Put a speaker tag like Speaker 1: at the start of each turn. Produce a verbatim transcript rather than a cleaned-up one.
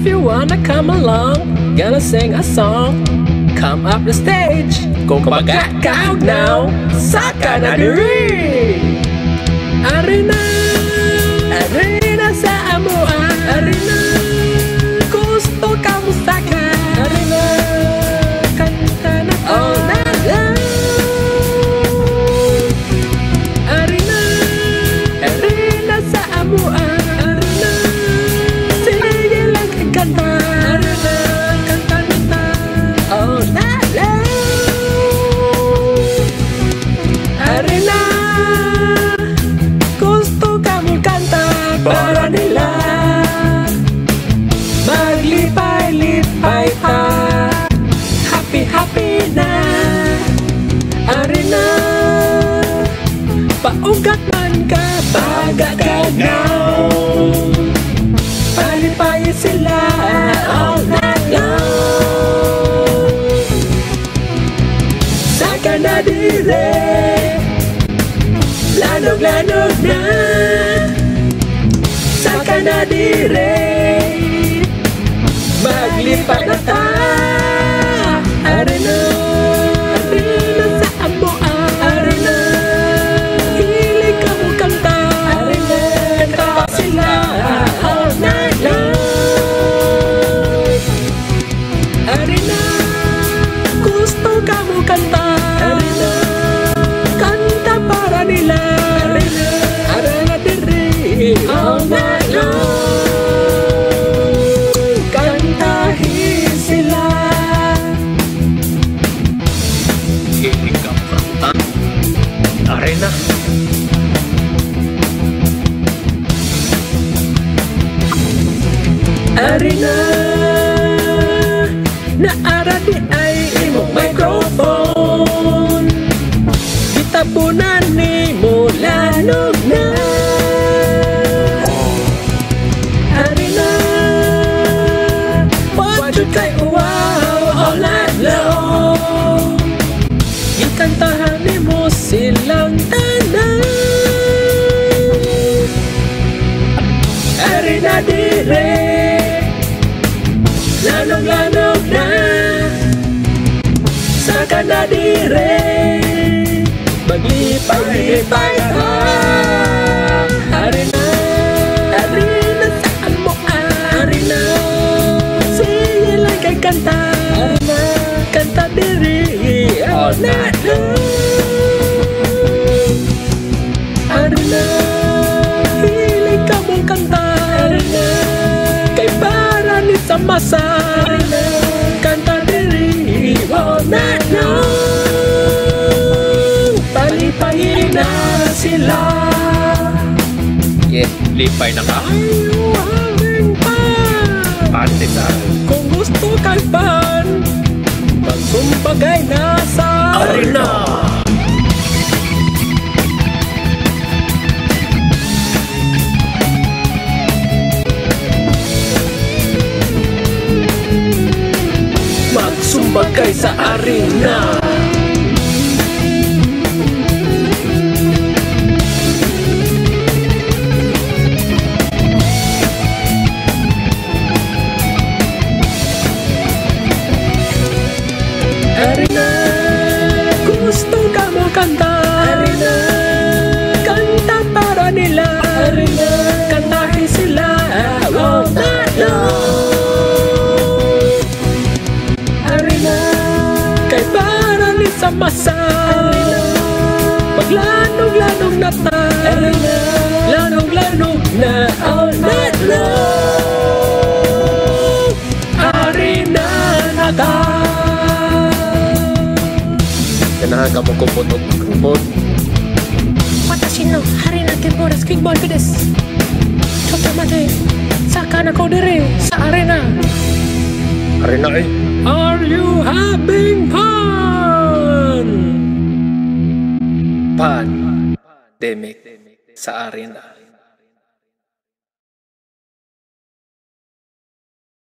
Speaker 1: you wanna come along, gonna sing a song. Come up the stage, kung baga ka now, saka na diri. Arena, arena sa amoa, arena, gusto ka mo saka, arena, kanta na all night long. Arena, arena sa amoa, arena, sige lang kanta, arena, kanta na all night long. Arena, gusto ka mo kanta para nila, maglipay-lipay pa, happy-happy na. Arena, paugat man ka, baga ka now, palipay sila all night long. Saka na dire, lanog-lanog na, saka na dire, maglipad na ta. Arena, arena sa amoa, arena, hilig ka mo kanta, arena, kanta sila all night long. Arena, gusto ka mo kanta, arena, kanta para nila, arena, arena diri all night long. Kantahin sila. Hilig ka mo kanta, arena. Arena, naara di ay imong microphone, gitapunan ni mo lanog na. Arena, wajud kay wow all night long, gikantahan ni mo silang tanan. Arena dire, lanog-lanog na, saka na dire, maglipay-lipay ka. Arena, arena sa amoa, arena, sige lang kay kanta, arena, kanta diri all night long. Arena, hilig ka mong kanta, arena, kay para ni sa masa, arena, kanta diri all night long. Palipayin na sila.
Speaker 2: Yeah, lipay na ka.
Speaker 1: Ayaw hangin pa.
Speaker 2: Ate sa
Speaker 1: Kung gusto kay pan, magsumbagay na sa
Speaker 2: arena.
Speaker 1: Magsumbagay sa arena. Arena, gusto ka mo kanta, arena, kanta para nila, arena, kantahin sila all night long. Arena, kay para ni sa masa, arena, maglanog-lanog na ta, arena, lanog-lanog na all night long. Arena na ta.
Speaker 2: Kanahaga mo kumpot o kumpot.
Speaker 1: Watashi no hari na keyboard skateboard ko desu. Chotto mate, saka na ko dire sa arena.
Speaker 2: Arena eh.
Speaker 1: Are you having fun?
Speaker 2: Pandemic sa arena.